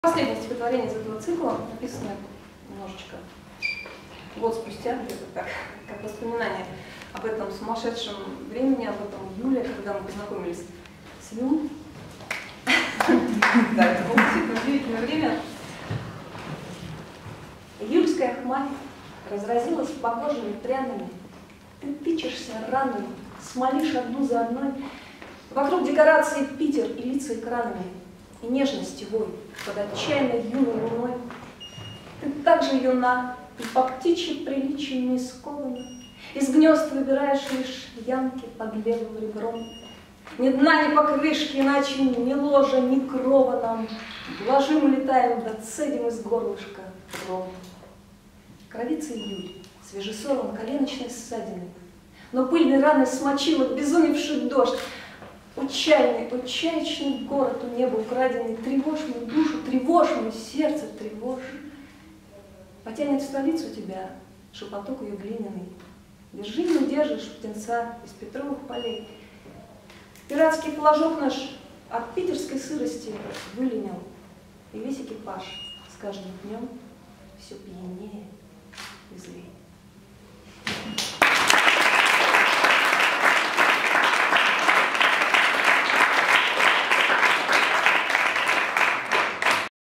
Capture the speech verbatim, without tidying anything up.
Последнее стихотворение из этого цикла, написанное немножечко год спустя, где-то так, как воспоминание об этом сумасшедшем времени, об этом июле, когда мы познакомились с Ю. Да, это было действительно удивительное время. Июльская хмарь разразилась погожими прянами. Ты тычешься ранами, смолишь одну за одной. Вокруг декорации Питер и лица экранами, и нежности вой под отчаянной юной луной. Ты так же юна, и по птичьим приличиям не скована. Из гнезд выбираешь лишь янки под левым ребром. Ни дна, ни покрышки, иначе ни ложа, ни крова нам. Блажим летаем, да цедим из горлышка ром. Кровится июль, свежесорван коленочной ссадиной, но пыльной раны смочил обезумевший дождь. Учайный, учаечный город у неба украденный, тревожь мою душу, тревожь мое сердце, тревожь. Потянет в столицу тебя шепоток ее глиняный. Держи, не удержишь птенца из Петровых полей. Пиратский флажок наш от питерской сырости выленил, и весь экипаж с каждым днем все пьянее и злее.